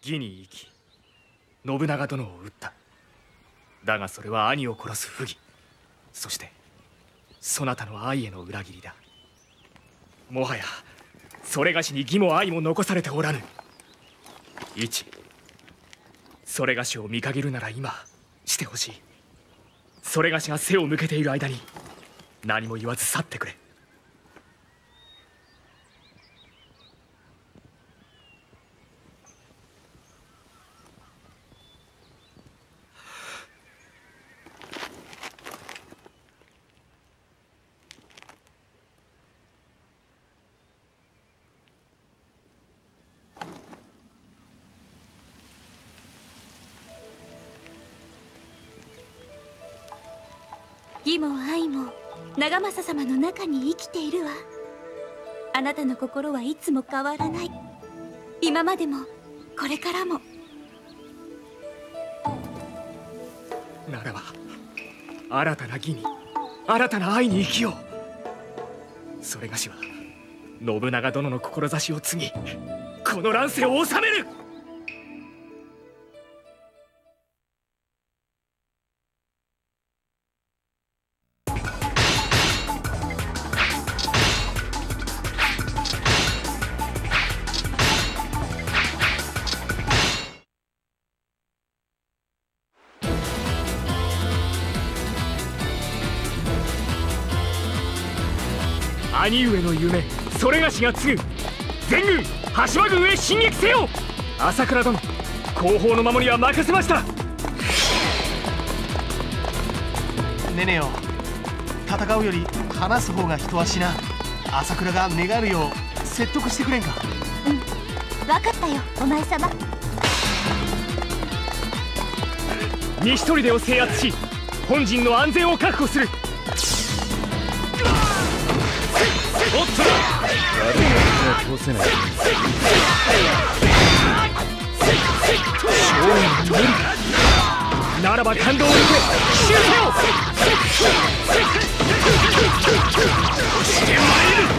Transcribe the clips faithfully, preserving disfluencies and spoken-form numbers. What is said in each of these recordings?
義に生き信長殿を討った。だがそれは兄を殺す不義、そしてそなたの愛への裏切りだ。もはやそれがしに義も愛も残されておらぬ。一、それがしを見限るなら今してほしい。それがしが背を向けている間に何も言わず去ってくれ。 義も愛も長政様の中に生きているわ。あなたの心はいつも変わらない。今までもこれからも。 ならば新たな義に新たな愛に生きよう。それがしは信長殿の志を継ぎこの乱世を治める。兄上の夢、それがしが継ぐ。全軍羽島軍へ進撃せよ。朝倉殿、後方の守りは任せました。 ねねよ、戦うより話す方が人は死な。朝倉が願うよう説得してくれんか。 うん、分かったよお前様。 西砦を制圧し本陣の安全を確保する。おっと、 悪い通せない。 ならば感動を受け奇襲せよ。してま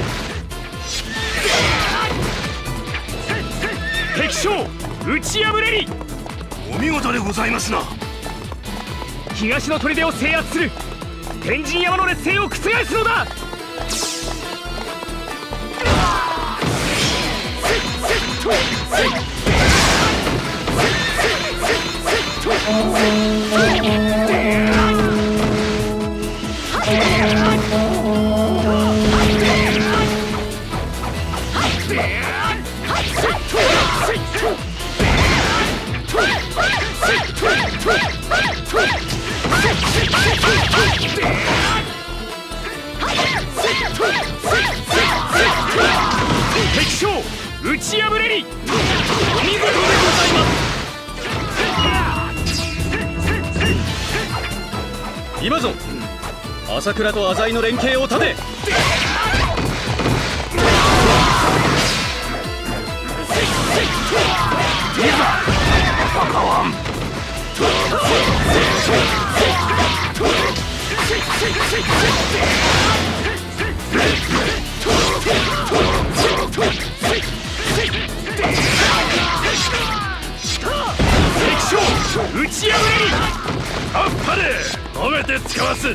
いる。敵将打ち破れり。 お見事でございますな。 東の砦を制圧する。天神山の劣勢を覆すのだ。敵将打ち破れり。お見事でございます。 今ぞ朝倉と浅井の連携を立て。 いざ戦わん。 敵将打ち破れり。 あっぱれ褒めて使わす。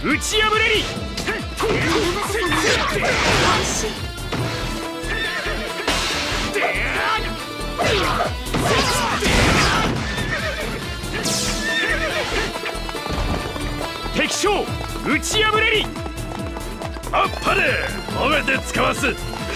打ち破れり。敵将打ち破れり。 あっぱれ褒めて使わす。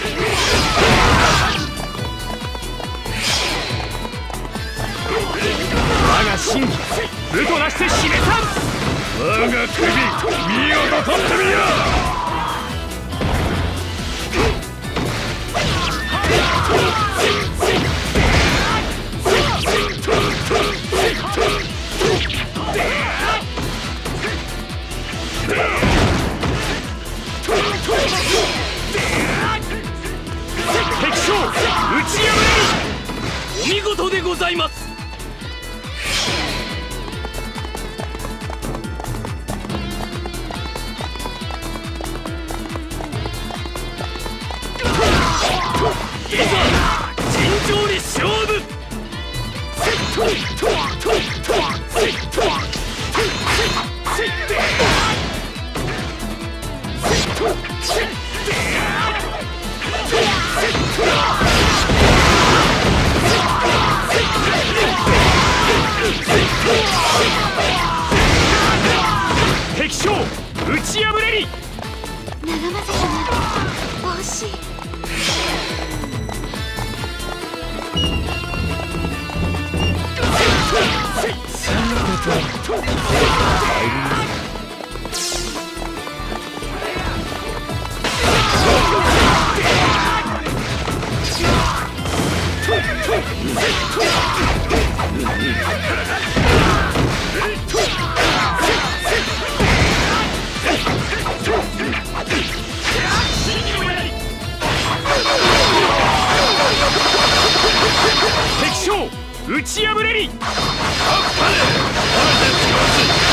我が真偽武となして示さん。 我が首見事取ってみよ。 敵将打ち破れり。お見事でございます。いざ尋常に勝負。敵将打ち破れり。 長政様惜しい。 敵将打ち破れり。 あっぱれ褒めて使わ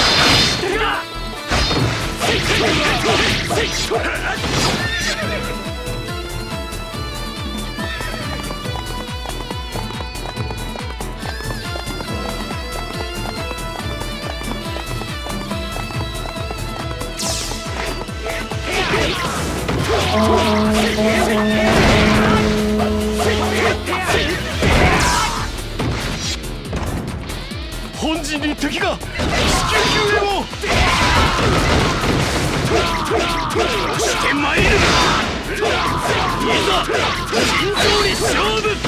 本陣に敵が至急救援を。 してまいる。いざ尋常に勝負。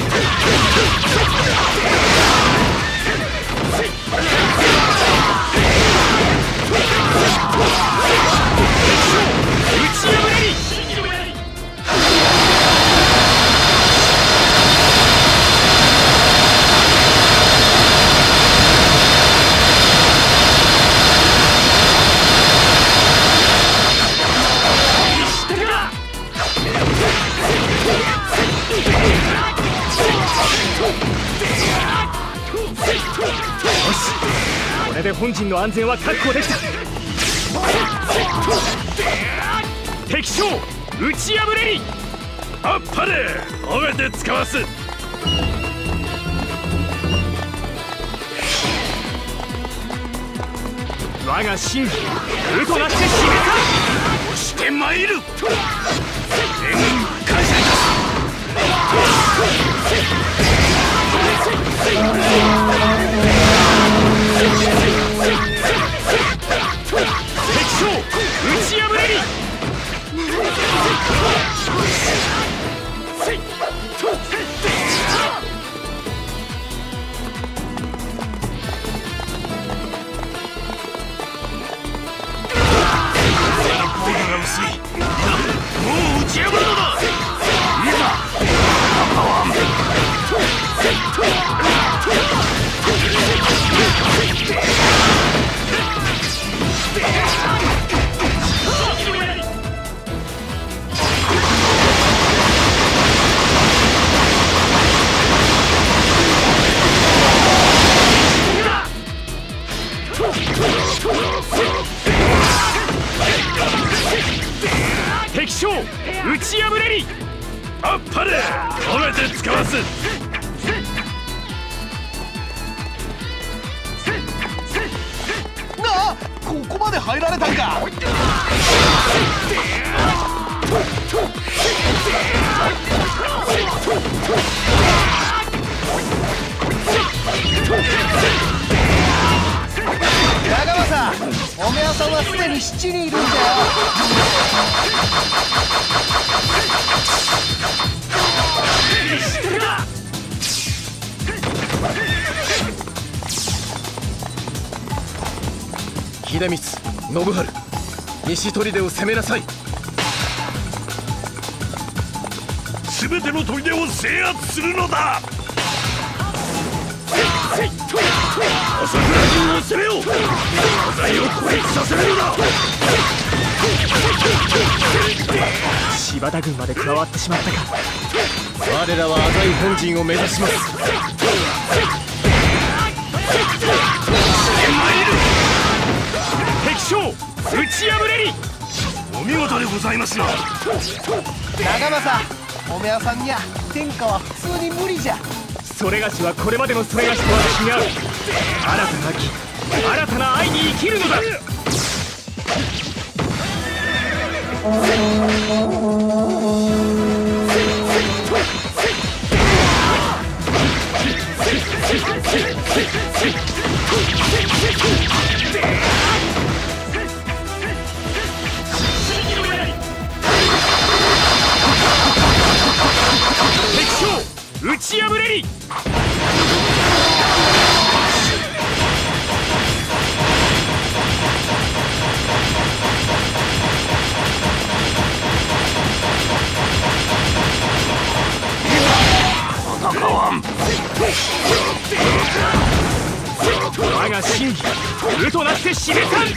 打ち破れり。 これで本陣の安全は確保できた。敵将打ち破れり。 あっぱれ褒めて使わす。 我が真偽武となして示さん。 押してまいる。援軍感謝いたす。 敵将打ち破れり。 効果が薄い。もう打ち破るのだ。いざ敵将打ち破れり。 あっぱれ褒めて使わす。 なあ、ここまで入られたんか。長政、おめやさんはすでに七人いるんだよ。 秀光、信春、西砦を攻めなさい。 すべての砦を制圧するのだ。朝倉軍を攻めよう。浅井を孤立させるのだ。 柴田軍まで加わってしまったか。 我らは浅井本陣を目指します。 敵将打ち破れり。 お見事でございますよ。 長政、おめやさんにゃ天下は普通に無理じゃ。 それがしはこれまでのそれがしとは違う。新たな義、新たな愛に生きるのだ。敵将打ち破れり。我が真偽無となって示さん。敵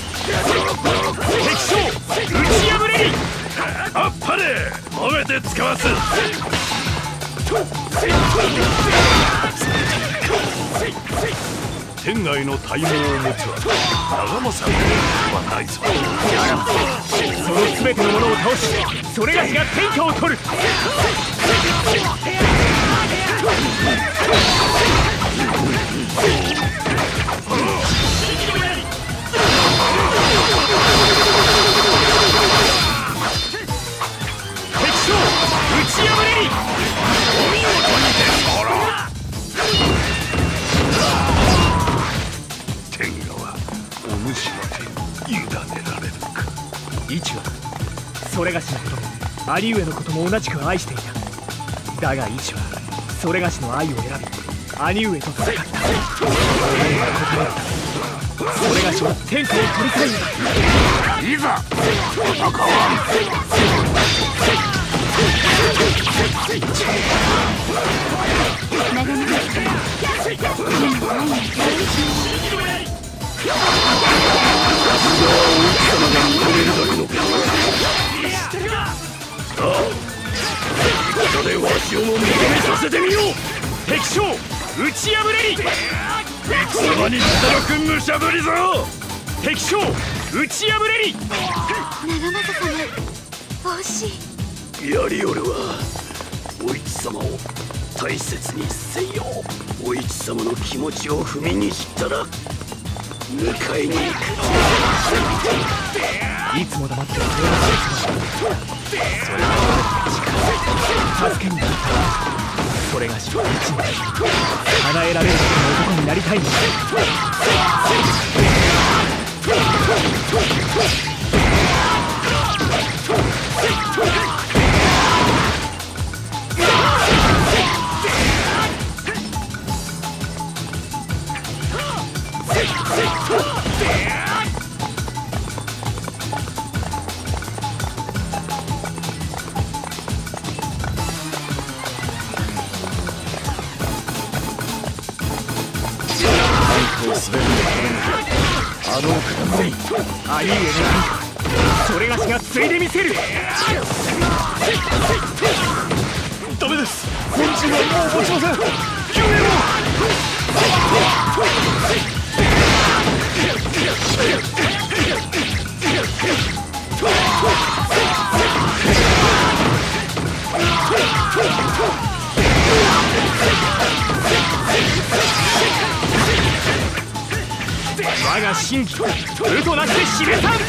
将打ち破れり。 あっぱれ褒めて使わす。天外の大望を持つは長政のはないぞ。 その全てのものを倒し、それがしが天下を取る。敵将打ち破れり。 お見事にてほら。天下はお主の手に委ねられるか。 一はそれがしのことも兄上のことも同じく愛していた。だが一はそれがしの愛を選び兄上と戦った。思いはここだった。それがしは天下を取りたいのだ。 いざ戦わん。でわしをも認めさせてみよう。 敵将打ち破れり。 いつの間に働く武者ぶりぞ。 敵将打ち破れり。 長政様、惜しい。 やりおるはお市様を大切にせよ。お市様の気持ちを踏みにじったら迎えに行く。 いつも黙っておられる様。それは助けになった。それがしは一枚叶えられるだけの男になりたいんだ。 あの方兄上のそれがしがついでみせる。 ダメです。本陣はもう持ちません。救援を。 我が真真偽無となして示さん。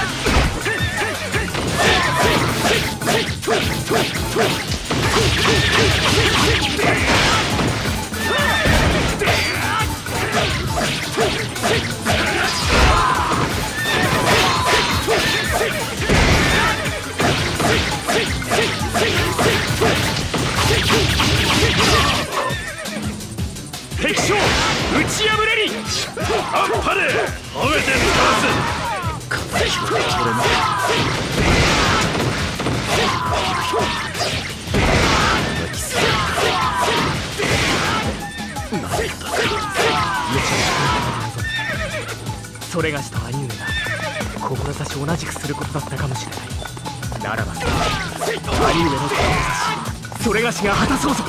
敵将打ち破れり。あっぱれ褒めてみます。敵は取れない。それがしと兄上が志同じくすることだったかもしれない。ならば兄上の志それがしが果たそうぞ。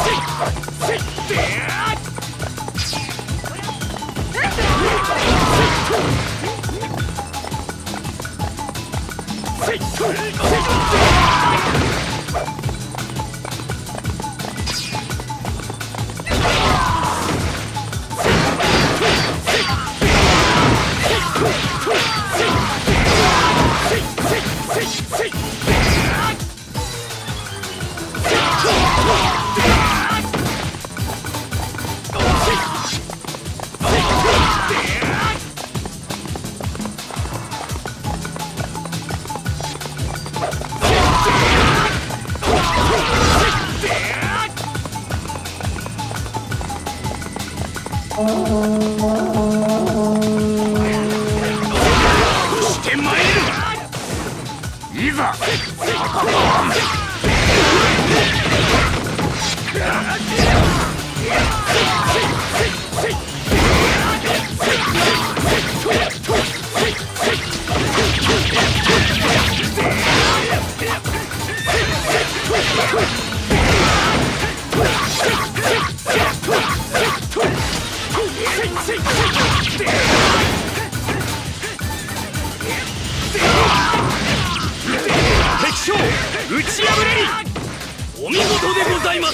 してまいる。いざ敵将打ち破れり。お見事でございます。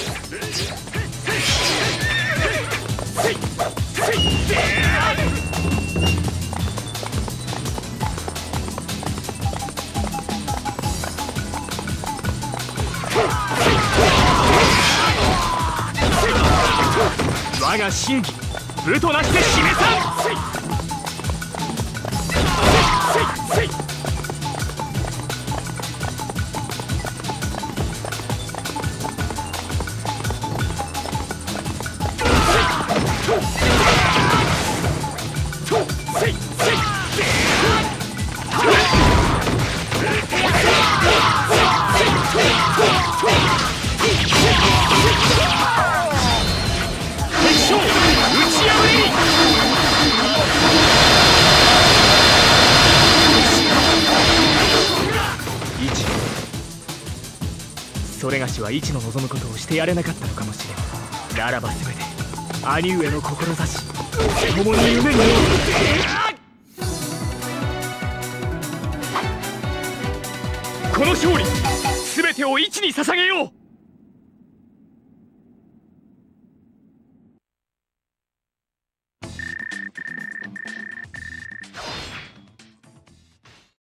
我が真偽武となして示さん。それがしは一の望むことをしてやれなかったのかもしれん。ならばせめて兄上の志共に夢に。この勝利全てを一に捧げよう。